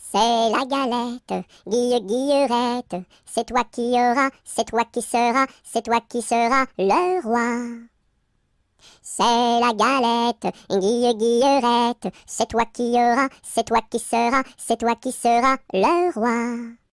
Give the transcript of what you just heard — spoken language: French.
C'est la galette, Guillerette, c'est toi qui auras, c'est toi qui seras, c'est toi qui seras le roi. C'est la galette, Guillerette, c'est toi qui auras, c'est toi qui seras, c'est toi qui seras le roi.